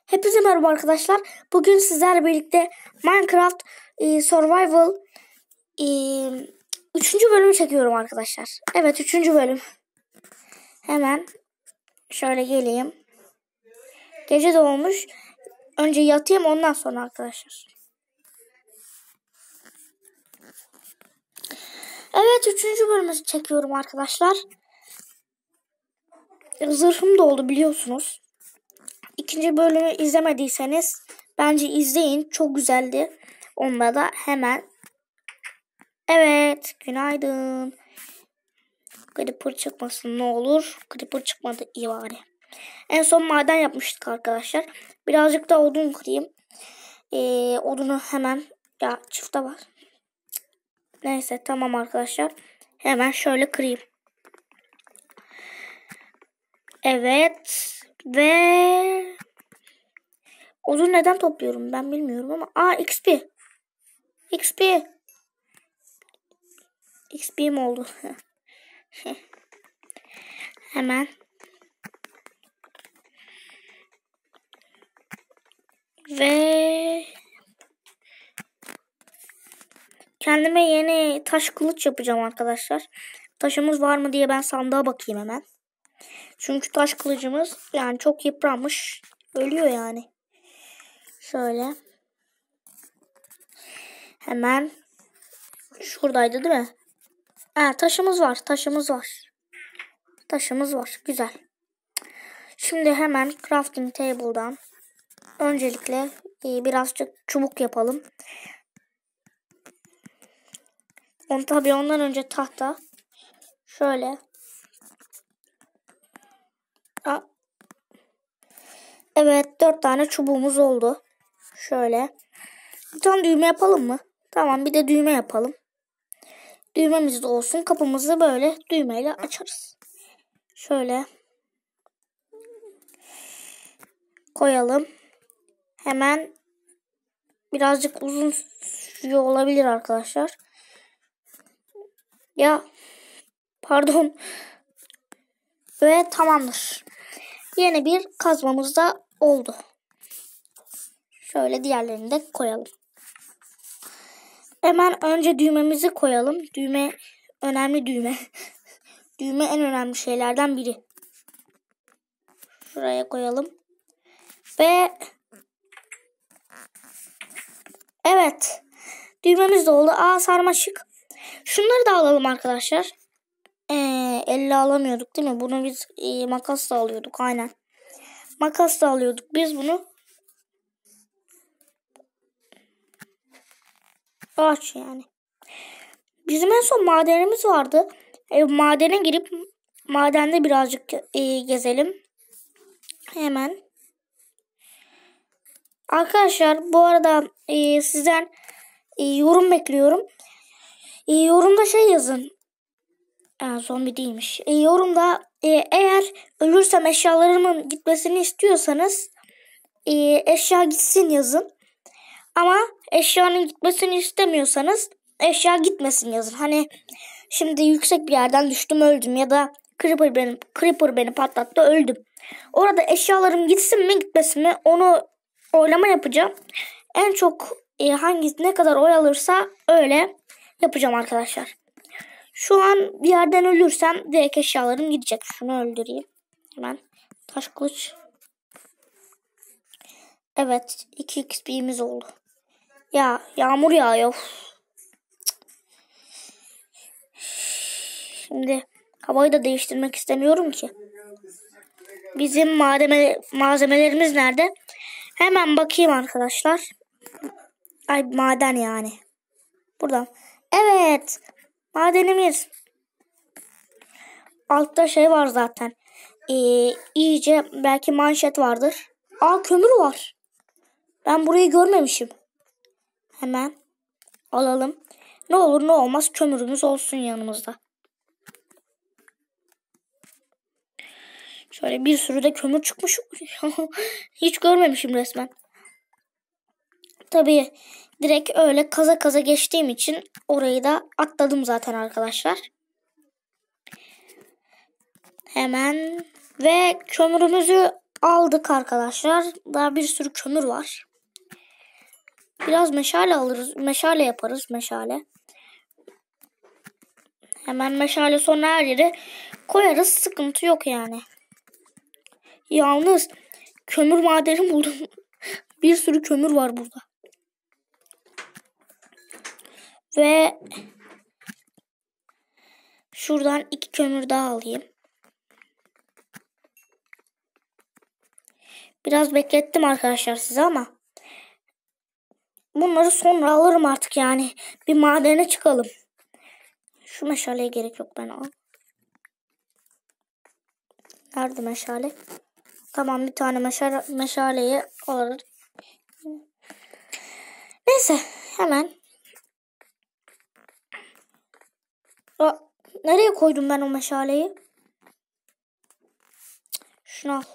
Hepinize merhaba arkadaşlar. Bugün sizlerle birlikte Minecraft Survival 3. bölümü çekiyorum arkadaşlar. Evet, 3. bölüm. Hemen şöyle geleyim. Gece de olmuş. Önce yatayım, ondan sonra arkadaşlar. Evet, 3. bölümü çekiyorum arkadaşlar. Zırhım da oldu biliyorsunuz. 2. bölümü izlemediyseniz bence izleyin. Çok güzeldi. Onda da hemen. Evet. Günaydın. Creeper çıkmasın ne olur. Creeper çıkmadı, iyi bari. En son maden yapmıştık arkadaşlar. Birazcık da odun kırayım. Odunu hemen. Ya çifte var. Neyse tamam arkadaşlar. Hemen şöyle kırayım. Evet. Ve odun neden topluyorum ben bilmiyorum ama. XP. XP. XP'm oldu. Hemen. Ve kendime yeni taş kılıç yapacağım arkadaşlar. Taşımız var mı diye ben sandığa bakayım hemen. Çünkü taş kılıcımız yani çok yıpranmış. Ölüyor yani. Şöyle. Hemen. Şuradaydı değil mi? Taşımız var. Taşımız var. Taşımız var. Güzel. Şimdi hemen crafting table'dan öncelikle birazcık çubuk yapalım. Tabii ondan önce tahta. Şöyle. Evet, 4 tane çubuğumuz oldu. Şöyle. Bir tane düğme yapalım mı? Tamam, bir de düğme yapalım. Düğmemiz de olsun. Kapımızı böyle düğmeyle açarız. Şöyle. Koyalım. Hemen birazcık uzun sürüyor olabilir arkadaşlar. Ya pardon. Ve tamamdır. Yeni bir kazmamız da oldu. Şöyle diğerlerini de koyalım. Hemen önce düğmemizi koyalım. Düğme önemli düğme. Düğme en önemli şeylerden biri. Şuraya koyalım. Ve evet. Düğmemiz de oldu. Sarmaşık. Şunları da alalım arkadaşlar. Elle alamıyorduk değil mi? Bunu biz makasla alıyorduk. Aynen. Makasla alıyorduk biz bunu. Ağaç yani. Bizim en son madenimiz vardı. Madene girip madende birazcık gezelim. Hemen. Arkadaşlar bu arada sizden yorum bekliyorum. Yorumda şey yazın. Zombi değilmiş. Yorumda eğer ölürsem eşyalarımın gitmesini istiyorsanız eşya gitsin yazın. Ama eşyanın gitmesini istemiyorsanız eşya gitmesin yazın. Hani şimdi yüksek bir yerden düştüm öldüm ya da Creeper beni patlattı öldüm. Orada eşyalarım gitsin mi gitmesin mi onu oylama yapacağım. En çok ne kadar oy alırsa öyle yapacağım arkadaşlar. Şu an bir yerden ölürsem direkt eşyalarım gidecek. Şunu öldüreyim. Hemen taş kılıç. Evet, 2 XP'miz oldu. Ya yağmur yağıyor. Şimdi havayı da değiştirmek istemiyorum ki. Bizim malzemelerimiz nerede? Hemen bakayım arkadaşlar. Maden yani. Buradan. Evet. Madenimiz. Altta şey var zaten. İyice belki manşet vardır. Kömür var. Ben burayı görmemişim. Hemen alalım. Ne olur ne olmaz kömürümüz olsun yanımızda. Şöyle bir sürü de kömür çıkmış. Hiç görmemişim resmen. Tabii direkt öyle kaza kaza geçtiğim için orayı da atladım zaten arkadaşlar. Hemen ve kömürümüzü aldık arkadaşlar. Daha bir sürü kömür var. Biraz meşale alırız. Meşale yaparız. Meşale. Hemen meşale sonra her yere koyarız. Sıkıntı yok yani. Yalnız kömür madeni buldum. Bir sürü kömür var burada. Ve şuradan 2 kömür daha alayım. Biraz beklettim arkadaşlar size ama bunları sonra alırım artık yani. Bir madene çıkalım. Şu meşaleye gerek yok, ben al. Nerede meşale? Tamam, bir tane meşaleyi alırım. Neyse hemen. Nereye koydum ben o meşaleyi? Şunu al.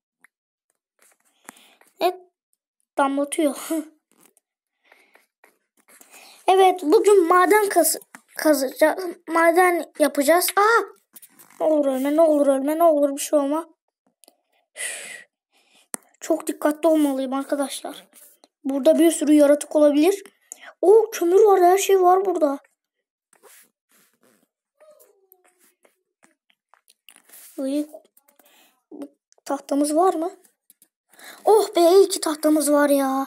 Evet, damlatıyor. Evet, bugün maden kazacağız. Maden yapacağız. Aa! Ne olur ölme, ne olur ölme, ne olur bir şey olma. Çok dikkatli olmalıyım arkadaşlar. Burada bir sürü yaratık olabilir. Oo, kömür var, her şey var burada. Tahtamız var mı? Oh be, iyi ki tahtamız var ya.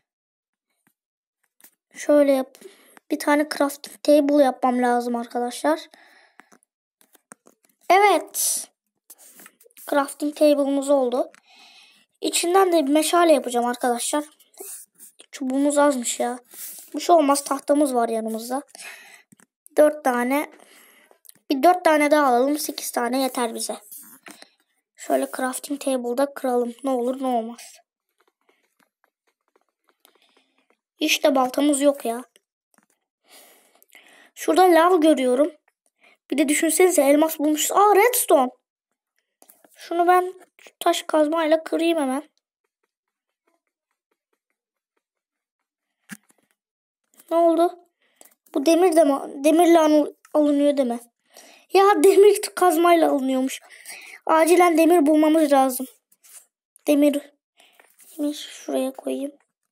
Şöyle yap. Bir tane crafting table yapmam lazım arkadaşlar. Evet. Crafting table'ımız oldu. İçinden de bir meşale yapacağım arkadaşlar. Çubuğumuz azmış ya. Bir şey olmaz, tahtamız var yanımızda. 4 tane. Bir 4 tane daha alalım. 8 tane yeter bize. Şöyle crafting table'da kıralım. Ne olur ne olmaz. İşte baltamız yok ya. Şurada lav görüyorum. Bir de düşünsenize, elmas bulmuşuz. Aa, redstone. Şunu ben taş kazmayla kırayım hemen. Ne oldu? Bu demir de mi? Demirle alınıyor deme. Ya demir kazmayla alınıyormuş. Acilen demir bulmamız lazım. Demir şuraya koyayım.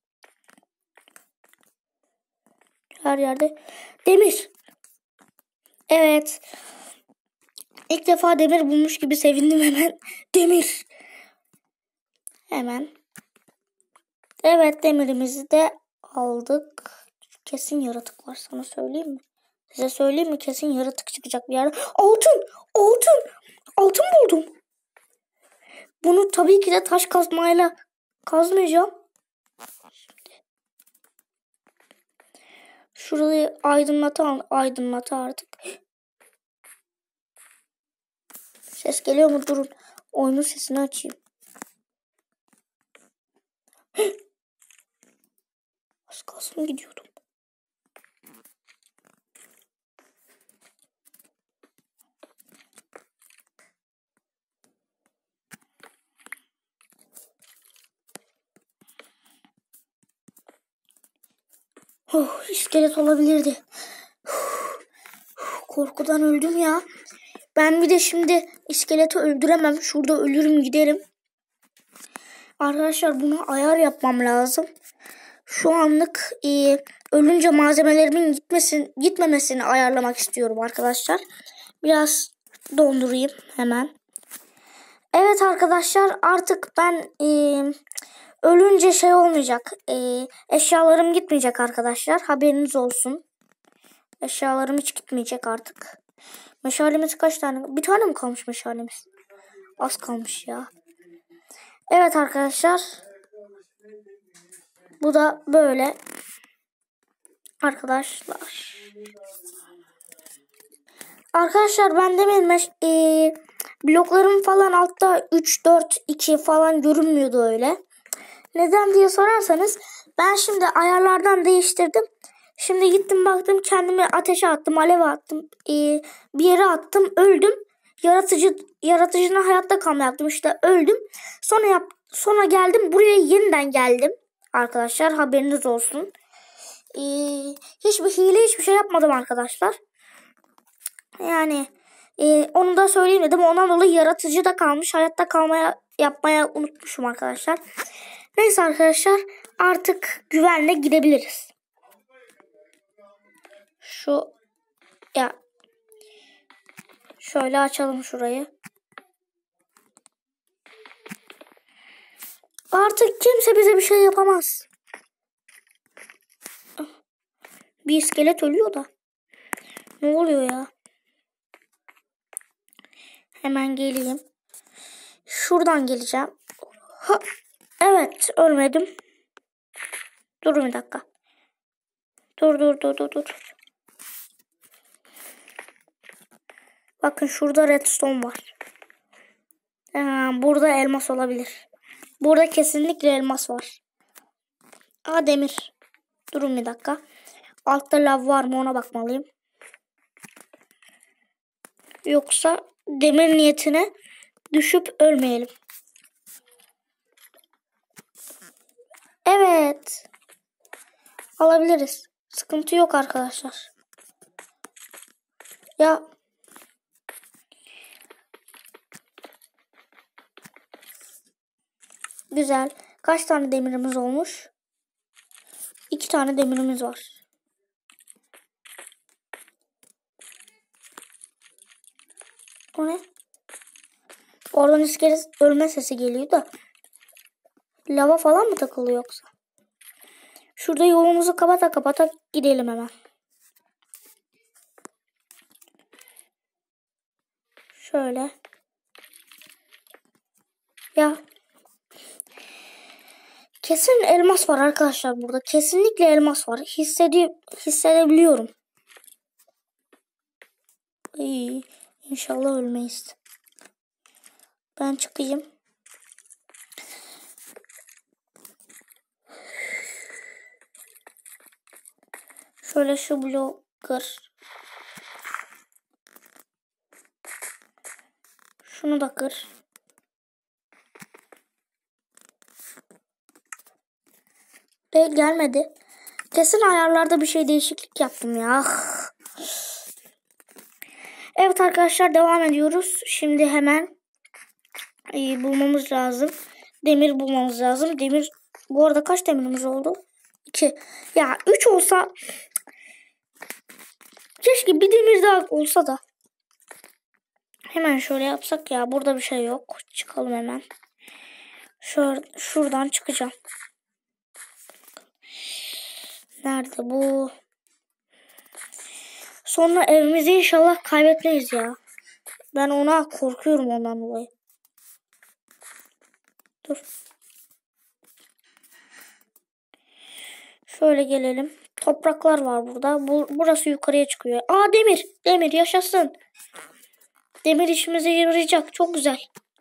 Her yerde demir. Evet. İlk defa demir bulmuş gibi sevindim hemen. Demir. Hemen. Evet, demirimizi de aldık. Kesin yaratık var, sana söyleyeyim mi? Size söyleyeyim mi? Kesin yaratık çıkacak bir yerde. Altın! Altın! Altın buldum. Bunu tabii ki de taş kazmayla kazmayacağım. Şurayı aydınlat artık. Ses geliyor mu? Durun. Oyunun sesini açayım. Az kalsın gidiyordum. İskelet olabilirdi. Korkudan öldüm ya. Ben bir de şimdi iskeleti öldüremem. Şurada ölürüm giderim. Arkadaşlar, buna ayar yapmam lazım. Şu anlık ölünce malzemelerimin gitmemesini ayarlamak istiyorum arkadaşlar. Biraz dondurayım hemen. Evet arkadaşlar, artık ben ölünce şey olmayacak. Eşyalarım gitmeyecek arkadaşlar. Haberiniz olsun. Eşyalarım hiç gitmeyecek artık. Meşalemiz kaç tane? Bir tane mi kalmış meşalemiz? Az kalmış ya. Evet arkadaşlar. Bu da böyle. Arkadaşlar. Arkadaşlar, ben demedim. Bloklarım falan altta 3, 4, 2 falan görünmüyordu öyle. Neden diye sorarsanız, ben şimdi ayarlardan değiştirdim. Şimdi gittim baktım, kendimi ateşe attım, alev attım, bir yere attım, öldüm. Yaratıcının hayatta kalma yaptım, işte öldüm. Sonra geldim buraya, yeniden geldim. Arkadaşlar, haberiniz olsun. Hiçbir hile, hiçbir şey yapmadım arkadaşlar. Yani Onu da söyleyeyim dedim. Ondan dolayı yaratıcı da kalmış. Hayatta yapmaya unutmuşum arkadaşlar. Neyse arkadaşlar, artık güvenle gidebiliriz. Şöyle açalım şurayı. Artık kimse bize bir şey yapamaz. Bir iskelet ölüyor da. Ne oluyor ya? Hemen geleyim. Şuradan geleceğim. Ha, evet, ölmedim. Dur bir dakika. Dur. Bakın şurada redstone var. Burada elmas olabilir. Burada kesinlikle elmas var. Demir. Durun bir dakika. Altta lav var mı ona bakmalıyım. Yoksa demir niyetine düşüp ölmeyelim. Evet. Alabiliriz. Sıkıntı yok arkadaşlar. Ya. Güzel. Kaç tane demirimiz olmuş? 2 tane demirimiz var. O ne? Oradan iskelet ölme sesi geliyor da. Lava falan mı takılıyor yoksa? Şurada yolumuzu kapata gidelim hemen. Şöyle. Ya. Kesin elmas var arkadaşlar burada. Kesinlikle elmas var. Hissedebiliyorum. İnşallah ölmeyiz. Ben çıkayım. Şöyle şu bloğu kır. Şunu da kır. Gelmedi. Kesin ayarlarda bir şey değişiklik yaptım ya. Evet arkadaşlar, devam ediyoruz. Şimdi hemen bulmamız lazım. Demir bulmamız lazım. Demir, bu arada kaç demirimiz oldu? 2. Ya 3 olsa keşke bir demir daha olsa da. Hemen şöyle yapsak ya. Burada bir şey yok. Çıkalım hemen. Şuradan çıkacağım. Nerede bu? Sonra evimizi inşallah kaybetmeyiz ya. Ben ona korkuyorum ondan dolayı. Dur. Şöyle gelelim. Topraklar var burada. Burası yukarıya çıkıyor. Demir. Demir yaşasın. Demir işimize yarayacak. Çok güzel.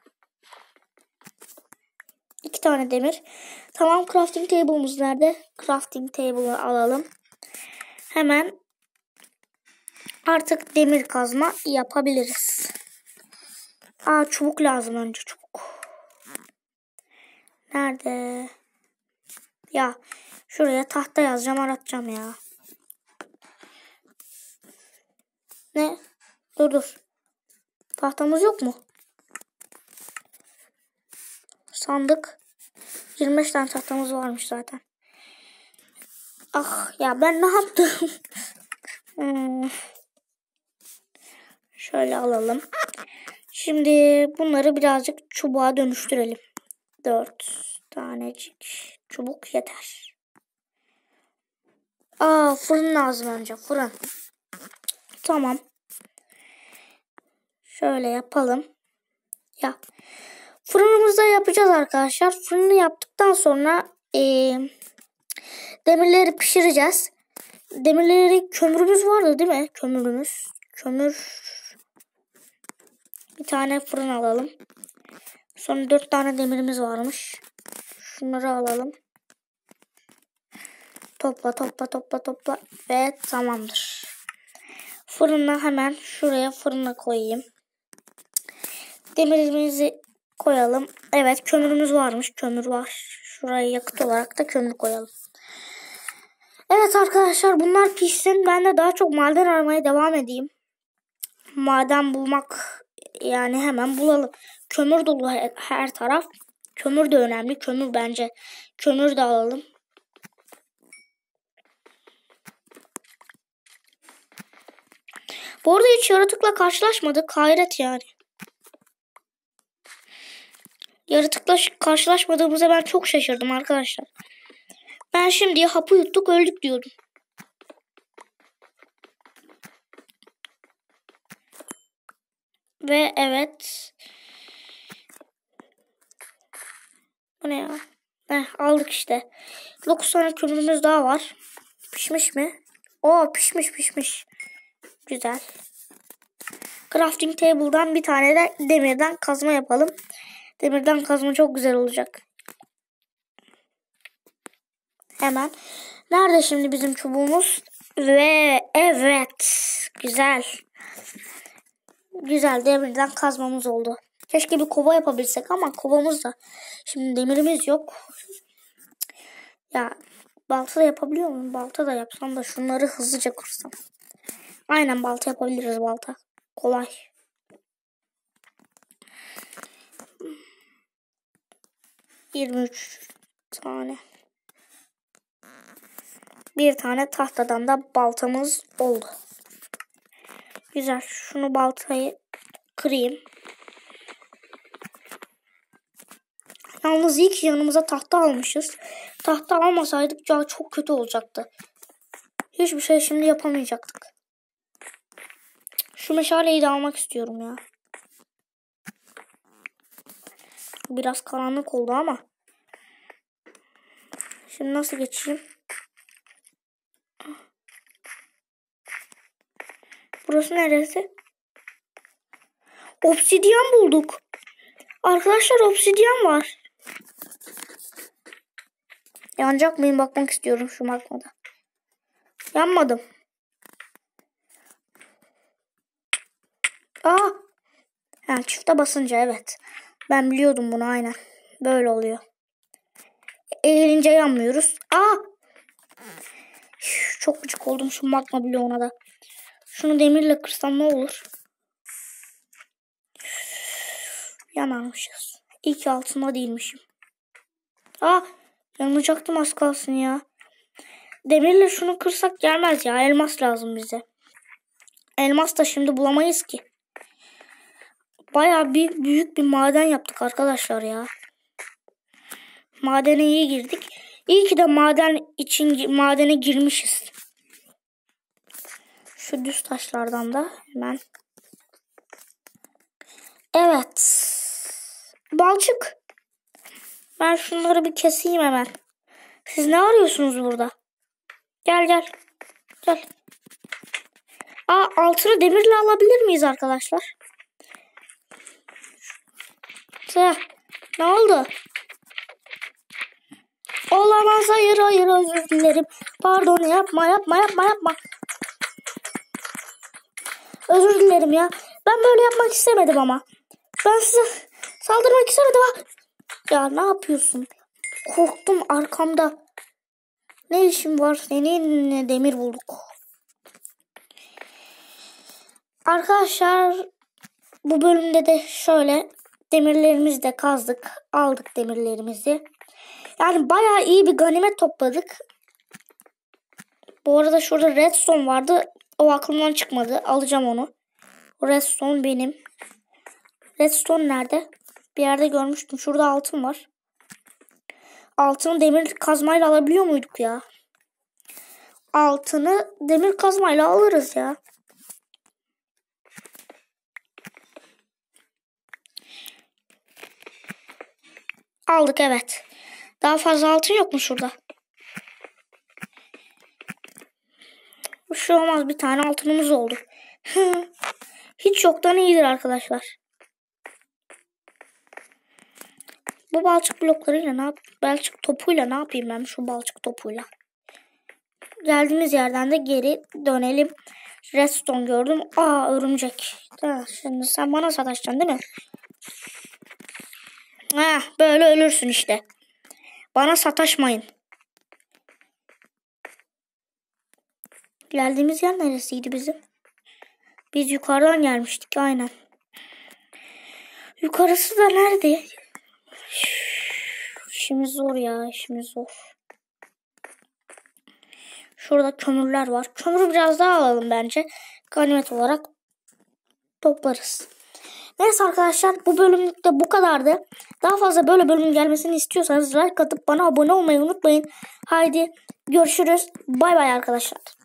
2 tane demir. Tamam, crafting table'ımız nerede? Crafting table'ı alalım. Hemen artık demir kazma yapabiliriz. Çubuk lazım önce, çubuk. Nerede? Ya şuraya tahta yazacağım, aratacağım ya. Ne? Dur. Tahtamız yok mu? Sandık. 25 tane tahtamız varmış zaten. Ya ben ne yaptım? Şöyle alalım. Şimdi bunları birazcık çubuğa dönüştürelim. 4 tanecik çubuk yeter. Fırın lazım önce. Fırın. Tamam. Şöyle yapalım. Ya. Fırınımızda yapacağız arkadaşlar. Fırını yaptıktan sonra demirleri pişireceğiz. Kömürümüz vardı değil mi? Kömür. Bir tane fırın alalım. Sonra 4 tane demirimiz varmış. Şunları alalım. Topla ve tamamdır. Fırına hemen şuraya fırına koyayım. Demirimizi koyalım. Evet, kömürümüz varmış. Kömür var. Şuraya yakıt olarak da kömür koyalım. Evet arkadaşlar, bunlar pişsin. Ben de daha çok maden aramaya devam edeyim. maden bulmak, yani hemen bulalım. Kömür dolu her taraf. Kömür de önemli. Kömür bence. Kömür de alalım. Bu arada hiç yaratıkla karşılaşmadık. Hayret yani. Yaratıkla karşılaşmadığımıza ben çok şaşırdım arkadaşlar. Ben şimdi hapı yuttuk öldük diyordum. Ve evet. Bu ne ya? Aldık işte. 9 tane kömürümüz daha var. Pişmiş mi? Oo, pişmiş. Güzel. Crafting table'dan bir tane de demirden kazma yapalım. Demirden kazma çok güzel olacak. Hemen. Nerede şimdi bizim çubuğumuz? Ve evet. Güzel. Güzel demirden kazmamız oldu. Keşke bir kova yapabilsek ama kovamız da. Şimdi demirimiz yok. Ya balta da yapabiliyor muyum? Balta da yapsam da şunları hızlıca kursam. Aynen balta yapabiliriz balta. Kolay. ...23 tane. Bir tane tahtadan da baltamız oldu. Güzel. Şunu baltayı kırayım. Yalnız iyi ki yanımıza tahta almışız. Tahta almasaydık ya çok kötü olacaktı. Hiçbir şey şimdi yapamayacaktık. Şu meşaleyi de almak istiyorum ya. Biraz karanlık oldu ama. Şimdi nasıl geçeyim? Burası neresi? Obsidyen bulduk. Arkadaşlar obsidyen var. Yanacak mıyım bakmak istiyorum şu magmada. Yanmadım. Aa! Yani çifte basınca evet. Ben biliyordum bunu aynen. Böyle oluyor. Eğilince yanmıyoruz. Aa! Çok gıcık oldum şu magma bloğuna da. Şunu demirle kırsam ne olur? Yanarmışız. İyi ki altında değilmişim. Aa! Yanacaktım az kalsın ya. Demirle şunu kırsak gelmez ya. Elmas lazım bize. Elmas da şimdi bulamayız ki. Bayağı büyük bir maden yaptık arkadaşlar ya. Madene iyi girdik. İyi ki de madene girmişiz. Şu düz taşlardan da hemen. Evet. Balçık. Ben şunları bir keseyim hemen. Siz ne arıyorsunuz burada? Gel. Aa, altını demirle alabilir miyiz arkadaşlar? Ne oldu? Olamaz, hayır özür dilerim. Pardon, yapma. Özür dilerim ya. Ben böyle yapmak istemedim ama. Ben size saldırmak istemedim. Ya ne yapıyorsun? Korktum arkamda. Ne işin var senin? Demir bulduk. Arkadaşlar bu bölümde de şöyle demirlerimizi de kazdık. Aldık demirlerimizi. Yani bayağı iyi bir ganimet topladık. Bu arada şurada redstone vardı. O aklımdan çıkmadı. Alacağım onu. O redstone benim. Redstone nerede? Bir yerde görmüştüm. Şurada altın var. Altını demir kazmayla alabiliyor muyduk ya? Altını demir kazmayla alırız ya. Aldık evet. Daha fazla altın yok mu şurada? Bir şey olmaz, bir tane altınımız oldu. Hiç yoktan iyidir arkadaşlar. Bu balçık bloklarıyla balçık topuyla ne yapayım ben şu balçık topuyla? Geldiğimiz yerden de geri dönelim. Redstone gördüm. Aa, örümcek. Şimdi sen bana sataşacaksın değil mi? Böyle ölürsün işte. Bana sataşmayın. Geldiğimiz yer neresiydi bizim? Biz yukarıdan gelmiştik aynen. Yukarısı da nerede? İşimiz zor ya, işimiz zor. Şurada kömürler var. Kömürü biraz daha alalım bence. Ganimet olarak toplarız. Neyse arkadaşlar, bu bölümlükte bu kadardı. Daha fazla böyle bölüm gelmesini istiyorsanız like atıp bana abone olmayı unutmayın. Haydi görüşürüz. Bay bay arkadaşlar.